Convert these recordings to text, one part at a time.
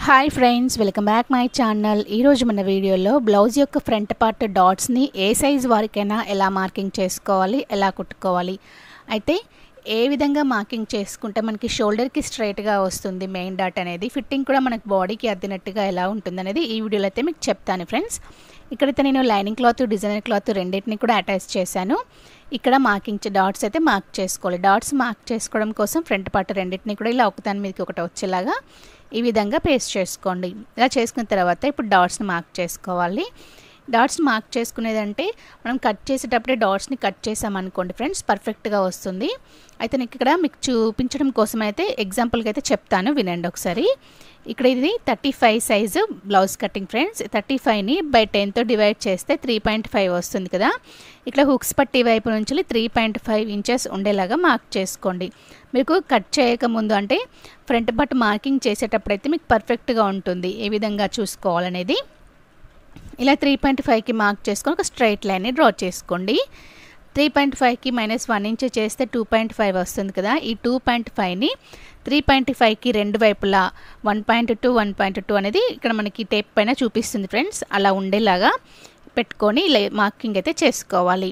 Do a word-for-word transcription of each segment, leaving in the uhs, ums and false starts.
Hi friends, welcome back my channel. ఈరోజు మన వీడియోలో బ్లౌజ్ యొక్క ఫ్రంట్ పార్ట్ డాట్స్ని ఏ సైజ్ వారికైనా ఎలా మార్కింగ్ చేసుకోవాలి, ఎలా కుట్టుకోవాలి, అయితే ఏ విధంగా మార్కింగ్ చేసుకుంటే మనకి షోల్డర్కి స్ట్రైట్గా వస్తుంది మెయిన్ డాట్ అనేది, ఫిట్టింగ్ కూడా మనకి బాడీకి అద్దినట్టుగా ఎలా ఉంటుంది అనేది ఈ వీడియోలో అయితే మీకు చెప్తాను ఫ్రెండ్స్. ఇక్కడైతే నేను లైనింగ్ క్లాత్, డిజైనర్ క్లాత్ రెండింటిని కూడా అటాచ్ చేశాను. ఇక్కడ మార్కింగ్ డాట్స్ అయితే మార్క్ చేసుకోవాలి. డాట్స్ మార్క్ చేసుకోవడం కోసం ఫ్రంట్ పార్ట్ రెండింటిని కూడా ఇలా ఒకదాని మీదకి ఒకటి వచ్చేలాగా ఈ విధంగా పేస్ట్ చేసుకోండి. ఇలా చేసుకున్న తర్వాత ఇప్పుడు డాట్స్ని మార్క్ చేసుకోవాలి. డాట్స్ మార్క్ చేసుకునేదంటే మనం కట్ చేసేటప్పుడే డాట్స్ని కట్ చేసామనుకోండి ఫ్రెండ్స్, పర్ఫెక్ట్గా వస్తుంది. అయితే నేను ఇక్కడ మీకు చూపించడం కోసం అయితే ఎగ్జాంపుల్కి అయితే చెప్తాను, వినండి ఒకసారి. ఇక్కడ ఇది thirty five size blouse cutting friends. Thirty ఫైవ్ని బై టెన్తో డివైడ్ చేస్తే త్రీ పాయింట్ ఫైవ్ వస్తుంది కదా. ఇక్కడ హుక్స్ పట్టి వైపు నుంచి త్రీ పాయింట్ ఫైవ్ ఇంచెస్ ఉండేలాగా మార్క్ చేసుకోండి. మీకు కట్ చేయకముందు అంటే ఫ్రంట్ పార్ట్ మార్కింగ్ చేసేటప్పుడు అయితే మీకు పర్ఫెక్ట్గా ఉంటుంది ఏ విధంగా చూసుకోవాలనేది. ఇలా త్రీ పాయింట్ ఫైవ్కి మార్క్ చేసుకొని ఒక స్ట్రైట్ లైన్ని డ్రా చేసుకోండి. త్రీ పాయింట్ ఫైవ్కి మైనస్ వన్ ఇంచ్ చేస్తే టూ పాయింట్ ఫైవ్ వస్తుంది కదా. ఈ టూ పాయింట్ ఫైవ్ని త్రీ పాయింట్ ఫైవ్కి రెండు వైపులా one point two one point two అనేది ఇక్కడ మనకి టేప్ పైన చూపిస్తుంది ఫ్రెండ్స్. అలా ఉండేలాగా పెట్టుకొని మార్కింగ్ అయితే చేసుకోవాలి.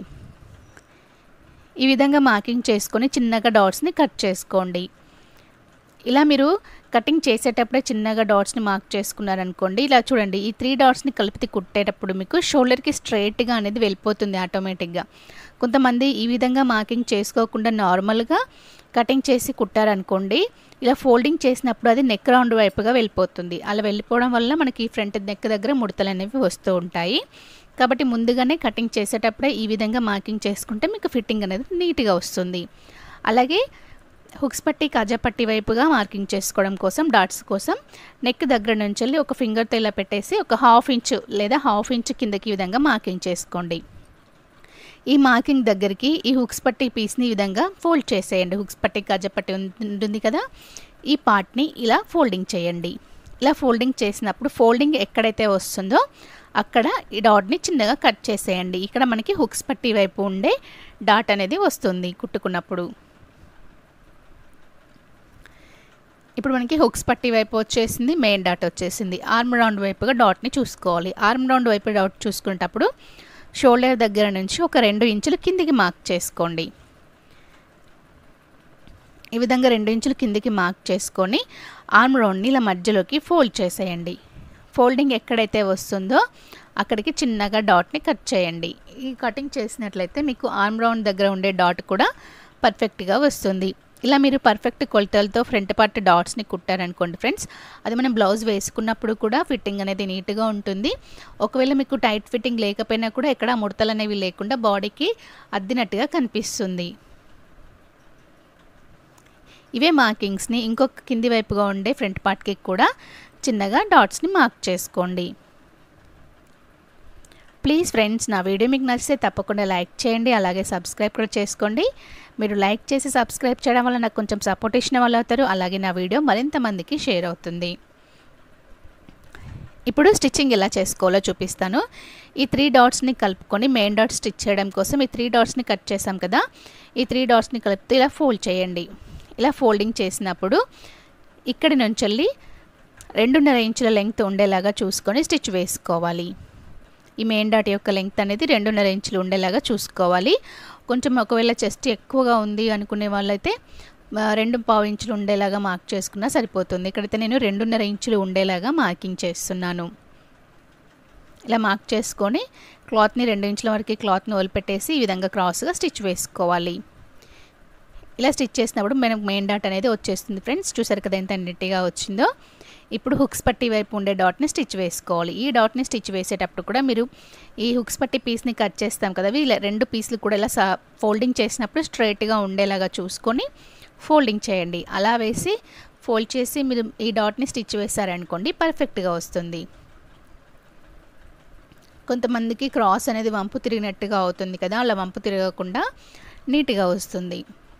ఈ విధంగా మార్కింగ్ చేసుకొని చిన్నగా డాట్స్ని కట్ చేసుకోండి. ఇలా మీరు కటింగ్ చేసేటప్పుడే చిన్నగా డాట్స్ని మార్క్ చేసుకున్నారనుకోండి, ఇలా చూడండి, ఈ త్రీ డాట్స్ని కలిపి కుట్టేటప్పుడు మీకు షోల్డర్కి స్ట్రైట్గా అనేది వెళ్ళిపోతుంది ఆటోమేటిక్గా. కొంతమంది ఈ విధంగా మార్కింగ్ చేసుకోకుండా నార్మల్గా కటింగ్ చేసి కుట్టారనుకోండి, ఇలా ఫోల్డింగ్ చేసినప్పుడు అది నెక్ రౌండ్ వైపుగా వెళ్ళిపోతుంది. అలా వెళ్ళిపోవడం వల్ల మనకి ఫ్రంట్ నెక్ దగ్గర ముడతలు అనేవి వస్తూ ఉంటాయి. కాబట్టి ముందుగానే కటింగ్ చేసేటప్పుడే ఈ విధంగా మార్కింగ్ చేసుకుంటే మీకు ఫిట్టింగ్ అనేది నీట్గా వస్తుంది. అలాగే హుక్స్ పట్టి, కాజా పట్టి వైపుగా మార్కింగ్ చేసుకోవడం కోసం డాట్స్ కోసం నెక్ దగ్గర నుంచి వెళ్ళి ఒక ఫింగర్తో ఇలా పెట్టేసి ఒక హాఫ్ ఇంచు లేదా హాఫ్ ఇంచు కిందకి ఈ విధంగా మార్కింగ్ చేసుకోండి. ఈ మార్కింగ్ దగ్గరికి ఈ హుక్స్ పట్టి పీస్ని ఈ విధంగా ఫోల్డ్ చేసేయండి. హుక్స్ పట్టి, కాజా పట్టి ఉంటుంది కదా, ఈ పార్ట్ని ఇలా ఫోల్డింగ్ చేయండి. ఇలా ఫోల్డింగ్ చేసినప్పుడు ఫోల్డింగ్ ఎక్కడైతే వస్తుందో అక్కడ ఈ డాట్ని చిన్నగా కట్ చేసేయండి. ఇక్కడ మనకి హుక్స్ పట్టి వైపు ఉండే డాట్ అనేది వస్తుంది కుట్టుకున్నప్పుడు. ఇప్పుడు మనకి హుక్స్ పట్టి వైపు వచ్చేసింది, మెయిన్ డాట్ వచ్చేసింది. ఆర్మ్ రౌండ్ వైపుగా డాట్ని చూసుకోవాలి. ఆర్మ్ రౌండ్ వైపు డాట్ చూసుకునేటప్పుడు షోల్డర్ దగ్గర నుంచి ఒక రెండు ఇంచులు కిందికి మార్క్ చేసుకోండి. ఈ విధంగా రెండు ఇంచులు కిందికి మార్క్ చేసుకొని ఆర్మ్ రౌండ్ని ఇలా మధ్యలోకి ఫోల్డ్ చేసేయండి. ఫోల్డింగ్ ఎక్కడైతే వస్తుందో అక్కడికి చిన్నగా డాట్ని కట్ చేయండి. ఈ కటింగ్ చేసినట్లయితే మీకు ఆర్మ్ రౌండ్ దగ్గర ఉండే డాట్ కూడా పర్ఫెక్ట్గా వస్తుంది. ఇలా మీరు పర్ఫెక్ట్ కొలతలతో ఫ్రంట్ పార్ట్ డాట్స్ని కుట్టారనుకోండి ఫ్రెండ్స్, అది మనం బ్లౌజ్ వేసుకున్నప్పుడు కూడా ఫిట్టింగ్ అనేది నీట్గా ఉంటుంది. ఒకవేళ మీకు టైట్ ఫిట్టింగ్ లేకపోయినా కూడా ఎక్కడ ముడతలు అనేవి లేకుండా బాడీకి అద్దినట్టుగా కనిపిస్తుంది. ఇవే మార్కింగ్స్ని ఇంకొక కింది వైపుగా ఉండే ఫ్రంట్ పార్ట్కి కూడా చిన్నగా డాట్స్ని మార్క్ చేసుకోండి. ప్లీజ్ ఫ్రెండ్స్, నా వీడియో మీకు నచ్చితే తప్పకుండా లైక్ చేయండి, అలాగే సబ్స్క్రైబ్ కూడా చేసుకోండి. మీరు లైక్ చేసి సబ్స్క్రైబ్ చేయడం వల్ల నాకు కొంచెం సపోర్ట్ ఇచ్చిన వాళ్ళు అవుతారు. అలాగే నా వీడియో మరింత మందికి షేర్ అవుతుంది. ఇప్పుడు స్టిచ్చింగ్ ఎలా చేసుకోవాలో చూపిస్తాను. ఈ త్రీ డాట్స్ని కలుపుకొని మెయిన్ డాట్ స్టిచ్ చేయడం కోసం ఈ త్రీ డాట్స్ని కట్ చేసాం కదా, ఈ త్రీ డాట్స్ని కలిపితే ఇలా ఫోల్డ్ చేయండి. ఇలా ఫోల్డింగ్ చేసినప్పుడు ఇక్కడి నుంచి వెళ్ళి రెండున్నర ఇంచుల లెంగ్త్ ఉండేలాగా చూసుకొని స్టిచ్ వేసుకోవాలి. ఈ మెయిన్ డాట్ యొక్క లెంగ్త్ అనేది రెండున్నర ఇంచులు ఉండేలాగా చూసుకోవాలి. కొంచెం ఒకవేళ చెస్ట్ ఎక్కువగా ఉంది అనుకునే వాళ్ళైతే రెండు పావు ఇంచులు ఉండేలాగా మార్క్ చేసుకున్నా సరిపోతుంది. ఇక్కడైతే నేను రెండున్నర ఇంచులు ఉండేలాగా మార్కింగ్ చేస్తున్నాను. ఇలా మార్క్ చేసుకొని క్లాత్ని రెండు ఇంచుల వరకు క్లాత్ని వదిలిపెట్టేసి ఈ విధంగా క్రాస్గా స్టిచ్ వేసుకోవాలి. ఇలా స్టిచ్ చేసినప్పుడు మనకు మెయిన్ డాట్ అనేది వచ్చేస్తుంది ఫ్రెండ్స్. చూసారు కదా ఎంత నీట్గా వచ్చిందో. ఇప్పుడు హుక్స్ పట్టి వైపు ఉండే డాట్ని స్టిచ్ వేసుకోవాలి. ఈ డాట్ని స్టిచ్ వేసేటప్పుడు కూడా మీరు ఈ హుక్స్ పట్టి పీస్ని కట్ చేస్తాం కదా, ఇలా రెండు పీసులు కూడా ఇలా సా ఫోల్డింగ్ చేసినప్పుడు స్ట్రైట్గా ఉండేలాగా చూసుకొని ఫోల్డింగ్ చేయండి. అలా వేసి ఫోల్డ్ చేసి మీరు ఈ డాట్ని స్టిచ్ వేసారనుకోండి, పర్ఫెక్ట్గా వస్తుంది. కొంతమందికి క్రాస్ అనేది వంపు తిరిగినట్టుగా అవుతుంది కదా, అలా వంపు తిరగకుండా నీట్గా వస్తుంది.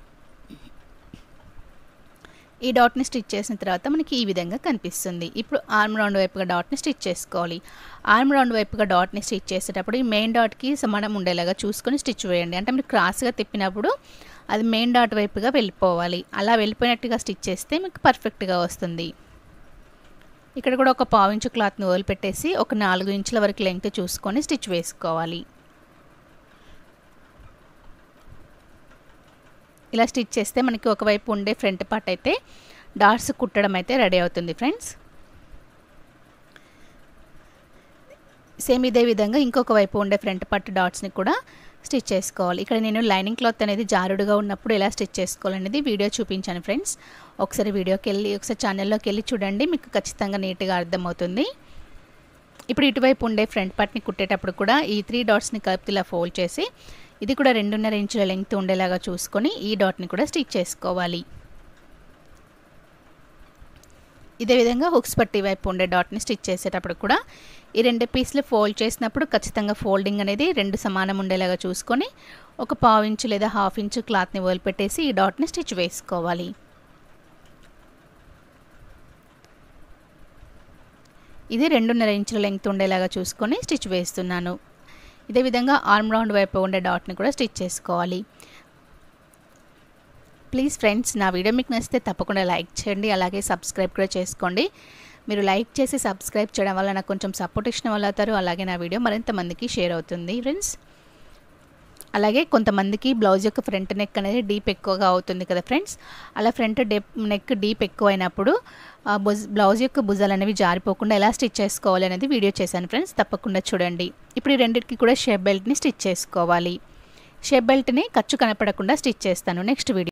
ఈ డాట్ని స్టిచ్ చేసిన తర్వాత మనకి ఈ విధంగా కనిపిస్తుంది. ఇప్పుడు ఆర్మ్ రౌండ్ వైపుగా డాట్ని స్టిచ్ చేసుకోవాలి. ఆర్మ్ రౌండ్ వైపుగా డాట్ని స్టిచ్ చేసేటప్పుడు ఈ మెయిన్ డాట్కి సమానం ఉండేలాగా చూసుకొని స్టిచ్ వేయండి. అంటే మీరు క్రాస్గా తిప్పినప్పుడు అది మెయిన్ డాట్ వైపుగా వెళ్ళిపోవాలి. అలా వెళ్ళిపోయినట్టుగా స్టిచ్ చేస్తే మీకు పర్ఫెక్ట్గా వస్తుంది. ఇక్కడ కూడా ఒక పావు ఇంచు క్లాత్ని వదిలిపెట్టేసి ఒక నాలుగు ఇంచుల వరకు లెంగ్త్ చూసుకొని స్టిచ్ వేసుకోవాలి. ఇలా స్టిచ్ చేస్తే మనకి ఒకవైపు ఉండే ఫ్రంట్ పార్ట్ అయితే డాట్స్ కుట్టడం అయితే రెడీ అవుతుంది ఫ్రెండ్స్. సేమ్ ఇదే విధంగా ఇంకొక వైపు ఉండే ఫ్రంట్ పార్ట్ డాట్స్ని కూడా స్టిచ్ చేసుకోవాలి. ఇక్కడ నేను లైనింగ్ క్లాత్ అనేది జారుడుగా ఉన్నప్పుడు ఎలా స్టిచ్ చేసుకోవాలనేది వీడియో చూపించాను ఫ్రెండ్స్. ఒకసారి వీడియోకి వెళ్ళి ఒకసారి ఛానల్లోకి వెళ్ళి చూడండి, మీకు ఖచ్చితంగా నీట్గా అర్థమవుతుంది. ఇప్పుడు ఇటువైపు ఉండే ఫ్రంట్ పార్ట్ని కుట్టేటప్పుడు కూడా ఈ త్రీ డాట్స్ని కలిపి ఇలా ఫోల్డ్ చేసి ఇది కూడా రెండున్నర ఇంచుల లెంగ్త్ ఉండేలాగా చూసుకొని ఈ డాట్ని కూడా స్టిచ్ చేసుకోవాలి. ఇదే విధంగా హుక్స్ పట్టి వైపు ఉండే డాట్ని స్టిచ్ చేసేటప్పుడు కూడా ఈ రెండు పీస్లు ఫోల్డ్ చేసినప్పుడు ఖచ్చితంగా ఫోల్డింగ్ అనేది రెండు సమానం ఉండేలాగా చూసుకొని ఒక పావు ఇంచు లేదా హాఫ్ ఇంచు క్లాత్ని వదిలిపెట్టేసి ఈ డాట్ని స్టిచ్ వేసుకోవాలి. ఇది రెండున్నర ఇంచుల లెంగ్త్ ఉండేలాగా చూసుకొని స్టిచ్ వేస్తున్నాను. ఇదే విధంగా ఆర్మ్ రౌండ్ వైపు ఉండే డాట్ని కూడా స్టిచ్ చేసుకోవాలి. ప్లీజ్ ఫ్రెండ్స్, నా వీడియో మీకు నచ్చితే తప్పకుండా లైక్ చేయండి, అలాగే సబ్స్క్రైబ్ కూడా చేసుకోండి. మీరు లైక్ చేసి సబ్స్క్రైబ్ చేయడం వల్ల నాకు కొంచెం సపోర్ట్ ఇచ్చిన వాళ్ళు అవుతారు, అలాగే నా వీడియో మరింత మందికి షేర్ అవుతుంది ఫ్రెండ్స్. అలాగే కొంతమందికి బ్లౌజ్ యొక్క ఫ్రంట్ నెక్ అనేది డీప్ ఎక్కువగా అవుతుంది కదా ఫ్రెండ్స్. అలా ఫ్రంట్ డెప్ నెక్ డీప్ ఎక్కువ అయినప్పుడు బుజ్ బ్లౌజ్ యొక్క భుజాలు అనేవి జారిపోకుండా ఎలా స్టిచ్ చేసుకోవాలి అనేది వీడియో చేశాను ఫ్రెండ్స్, తప్పకుండా చూడండి. ఇప్పుడు ఈ రెండింటికి కూడా షేప్ బెల్ట్ని స్టిచ్ చేసుకోవాలి. షేప్ బెల్ట్ని ఖర్చు కనపడకుండా స్టిచ్ చేస్తాను నెక్స్ట్ వీడియో.